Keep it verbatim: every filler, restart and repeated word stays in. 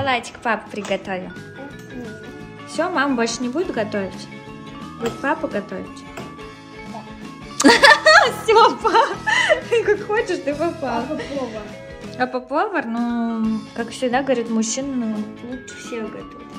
салатик папа приготовил. Все, мама больше не будет готовить? Будет папа готовить? Да. Все, папа. Как хочешь, ты попал. Папа повар. А повар, ну, как всегда, говорит, мужчина лучше всех готовит.